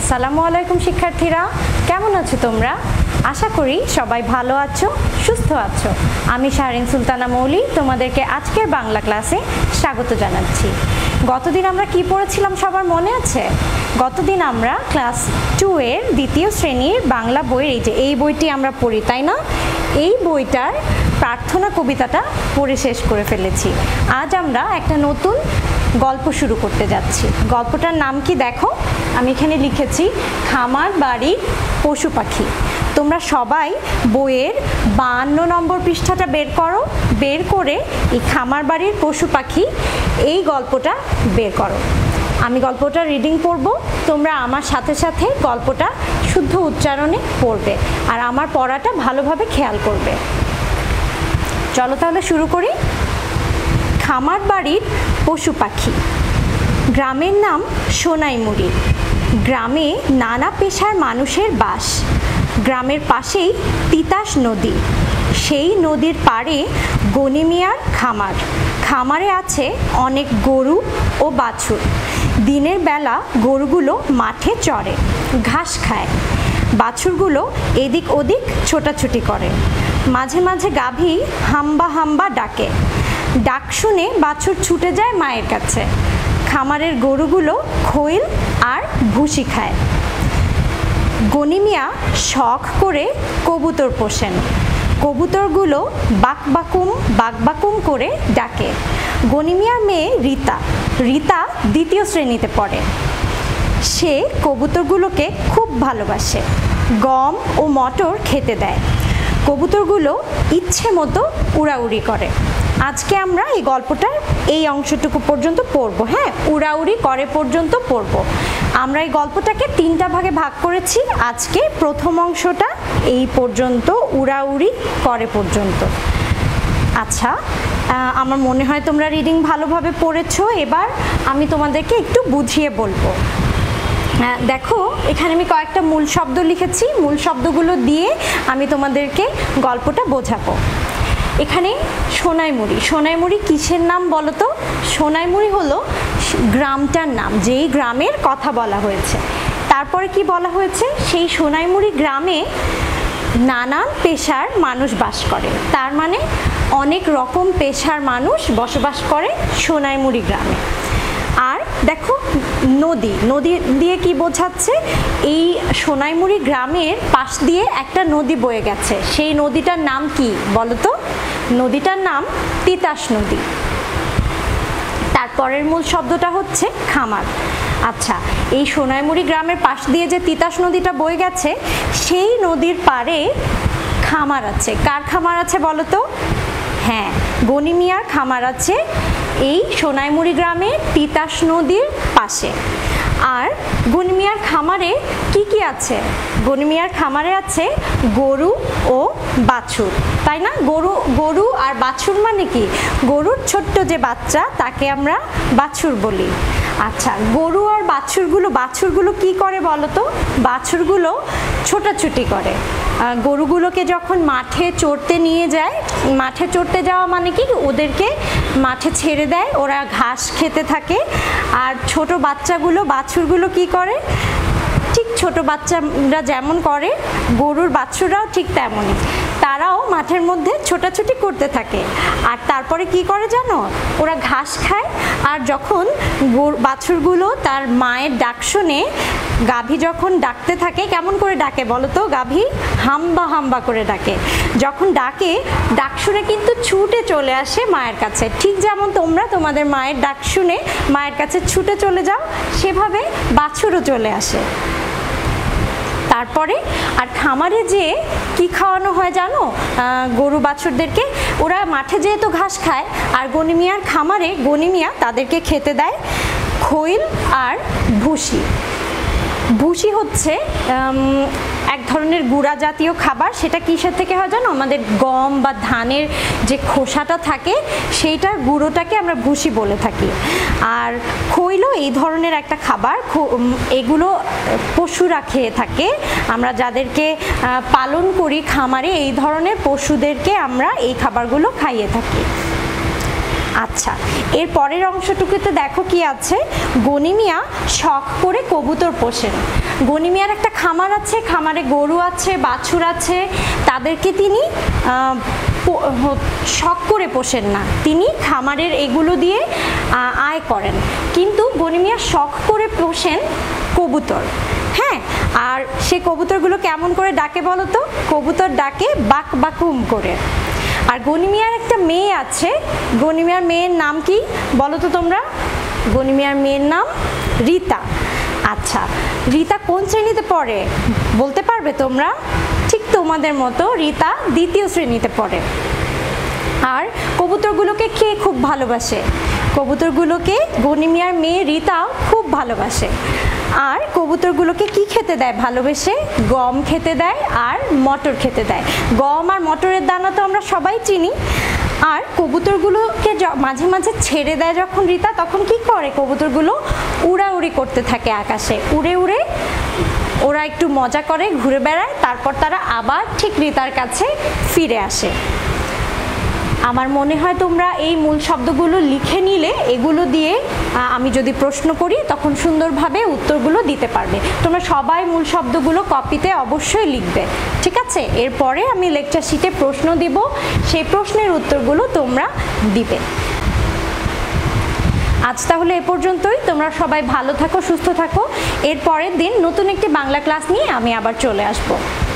আসসালামু আলাইকুম শিক্ষার্থীরা, কেমন আছো তোমরা? আশা করি সবাই ভালো আছো, সুস্থ আছো। আমি শাহরিন সুলতানা মৌলি তোমাদেরকে আজকের বাংলা ক্লাসে স্বাগত জানাচ্ছি। গতদিন আমরা কি পড়েছিলাম সবার মনে আছে? গতদিন আমরা ক্লাস 2 এর দ্বিতীয় শ্রেণীর বাংলা বইয়ের এই বইটি আমরা পড়ি, তাই না? এই বইটার প্রার্থনা কবিতাটা পড়ে শেষ করে ফেলেছি। আজ আমরা একটা নতুন গল্প শুরু করতে যাচ্ছি। গল্পটার নাম কি দেখো, আমি এখানে লিখেছি খামার বাড়ির পশু পাখি। তোমরা সবাই বইয়ের 52 নম্বর পৃষ্ঠাটা বের করো, বের করে এই খামার বাড়ির পশু পাখি এই গল্পটা বের করো। আমি গল্পটা রিডিং পড়ব, তোমরা আমার সাথে সাথে গল্পটা শুদ্ধ উচ্চারণে পড়বে আর আমার পড়াটা ভালোভাবে খেয়াল করবে। চলো তাহলে শুরু করি। খামার বাড়ির পশু পাখি। গ্রামের নাম সোনাইমুড়ি। গ্রামে নানা পেশার মানুষের বাস। গ্রামের পাশেই তিতাস নদী। সেই নদীর পাড়ে গনি মিয়ার খামার। খামারে আছে অনেক গরু ও বাছুর। দিনের বেলা গরুগুলো মাঠে চড়ে, ঘাস খায়। বাছুরগুলো এদিক ওদিক ছোটাছুটি করে। মাঝে মাঝে গাভী হাম্বা হাম্বা ডাকে। ডাক শুনে বাছুর ছুটে যায় মায়ের কাছে। খামারের গরুগুলো খৈল আর ভুসি খায়। গনি মিয়া শখ করে কবুতর পোষেন। কবুতরগুলো বাকবাকুম করে ডাকে। গনি মিয়ার মেয়ে রীতা। রীতা দ্বিতীয় শ্রেণীতে পড়ে। সে কবুতরগুলোকে খুব ভালোবাসে, গম ও মটর খেতে দেয়। কবুতরগুলো ইচ্ছে মতো উড়াউড়ি করে। আজকে আমরা এই গল্পটার এই অংশটুকু পর্যন্ত পড়বো। হ্যাঁ, উড়াউড়ি করে পর্যন্ত পড়বো। আমরা এই গল্পটাকে 3টা ভাগে ভাগ করেছি। আজকে প্রথম অংশটা এই পর্যন্ত, উড়াউড়ি করে পর্যন্ত। আচ্ছা, আমার মনে হয় তোমরা রিডিং ভালোভাবে পড়েছো। এবার আমি তোমাদেরকে একটু বুঝিয়ে বলবো। দেখো, এখানে আমি কয়েকটা মূল শব্দ লিখেছি। মূল শব্দগুলো দিয়ে আমি তোমাদেরকে গল্পটা বোঝাবো। এখানে সোনাইমুড়ি। সোনাইমুড়ি কিসের নাম বলো তো? সোনাইমুড়ি হলো গ্রামটার নাম, যেই গ্রামের কথা বলা হয়েছে। তারপরে কি বলা হয়েছে? সেই সোনাইমুড়ি গ্রামে নানান পেশার মানুষ বাস করে। তার মানে অনেক রকম পেশার মানুষ বসবাস করে সোনাইমুড়ি গ্রামে। আর দেখো, নদী। নদী দিয়ে কি বোঝাচ্ছে? এই সোনাইমুড়ি গ্রামের পাশ দিয়ে একটা নদী বয়ে গেছে। সেই নদীটার নাম কি বলো তো? নদীটার নাম তিতাস নদী। তারপরের মূল শব্দটা হচ্ছে খামার। আচ্ছা, এই সোনাইমুড়ি গ্রামের পাশ দিয়ে যে তিতাস নদীটা বয়ে গেছে, সেই নদীর পাড়ে খামার আছে। কার খামার আছে বলো তো? হ্যাঁ, গনি মিয়ার খামার আছে এই সোনাইমুড়ি গ্রামে তিতাস নদীর পাশে। আর গনি মিয়ার খামারে কি কি আছে? গনি মিয়ার খামারে আছে গরু ও বাছুর, তাই না? গরু আর বাছুর মানে কি? গরুর ছোট্ট যে বাচ্চা তাকে আমরা বাছুর বলি। আচ্ছা, গরু আর বাছুরগুলো কি করে বলো তো? বাছুরগুলো ছোটাছুটি করে। গরুগুলোকে যখন মাঠে চড়তে নিয়ে যায়, মাঠে চড়তে যাওয়া মানে কি? ওদেরকে মাঠে ছেড়ে দেয়, ওরা ঘাস খেতে থাকে। আর ছোট বাছুরগুলো কি করে? ঠিক ছোট বাচ্চারা যেমন করে, গরুর বাছুররাও ঠিক তেমনই। তারাও মাঠের মধ্যে ছোটাছুটি করতে থাকে। আর তারপরে কি করে জানো? ওরা ঘাস খায়। আর যখন বাছুরগুলো তার মায়ের ডাক শুনে, গাভী যখন ডাকতে থাকে, কেমন করে ডাকে বলো তো? গাভী হাম্বা হাম্বা করে ডাকে। যখন ডাকে, ডাক শুনে কিন্তু ছুটে চলে আসে মায়ের কাছে। ঠিক যেমন তোমরা তোমাদের মায়ের ডাক শুনে মায়ের কাছে ছুটে চলে যাও, সেভাবে বাছুরও চলে আসে। তারপরে আর খামারে যেয়ে কি খাওয়ানো হয় জানো? গরু বাছুরদেরকে ওরা মাঠে যেয়ে তো ঘাস খায়, আর গনি মিয়ার খামারে গনি মিয়া তাদেরকে খেতে দেয় খৈল আর ভুসি। ভুসি হচ্ছে এক ধরনের গুঁড়া জাতীয় খাবার। সেটা কিসের থেকে হয় জানো? আমাদের গম বা ধানের যে খোসাটা থাকে, সেইটার গুঁড়োটাকে আমরা ভুসি বলে থাকি। আর খৈলও এই ধরনের একটা খাবার। এগুলো পশুরা খেয়ে থাকে। আমরা যাদেরকে পালন করি খামারে, এই ধরনের পশুদেরকে আমরা এই খাবারগুলো খাইয়ে থাকি। আচ্ছা, এর পরের অংশটুকুতে দেখো কি আছে, গনি মিয়া শখ করে কবুতর পোষেন। গনি মিয়ার একটা খামার আছে, খামারে গরু আছে, বাছুর আছে, তাদেরকে তিনি শখ করে পোষেন না, তিনি খামারের এগুলো দিয়ে আয় করেন, কিন্তু গনি মিয়া শখ করে পোষেন কবুতর। হ্যাঁ, আর সে কবুতরগুলো কেমন করে ডাকে বলো তো? কবুতর ডাকে বাক বাকুম করে। আর গনি মিয়ার একটা মেয়ে আছে, গনি মিয়ার মেয়ের নাম কি বলো তো তোমরা? গনি মিয়ার মেয়ের নাম রীতা। আচ্ছা, রীতা কোন শ্রেণীতে পড়ে বলতে পারবে তোমরা? ঠিক তোমাদের মতো রীতা 2য় শ্রেণীতে পড়ে। আর কবুতরগুলোকে কে খুব ভালোবাসে? কবুতরগুলোকে গনি মিয়ার মেয়ে রীতা খুব ভালোবাসে। আর কবুতরগুলোকে কি খেতে দেয় ভালোবেসে? গম খেতে দেয় আর মটর খেতে দেয়। গম আর মটরের দানা তো আমরা সবাই চিনি। আর কবুতরগুলোকে মাঝে মাঝে ছেড়ে দেয় যখন রীতা, তখন কি করে? কবুতরগুলো উড়াউড়ি করতে থাকে আকাশে, উড়ে উড়ে ওরা একটু মজা করে, ঘুরে বেড়ায়, তারপর তারা আবার ঠিক রীতার কাছে ফিরে আসে। আমার মনে হয় তোমরা এই মূল শব্দগুলো লিখে নিলে এগুলো দিয়ে আমি যদি প্রশ্ন করি তখন সুন্দরভাবে উত্তরগুলো দিতে পারবে। তোমরা সবাই মূল শব্দগুলো কপিতে অবশ্যই লিখবে, ঠিক আছে? এরপরে আমি লেকচার শিটে প্রশ্ন দিব, সেই প্রশ্নের উত্তরগুলো তোমরা দিবে। আজ তাহলে এ পর্যন্তই। তোমরা সবাই ভালো থাকো, সুস্থ থাকো। এর পরের দিন নতুন একটি বাংলা ক্লাস নিয়ে আমি আবার চলে আসবো।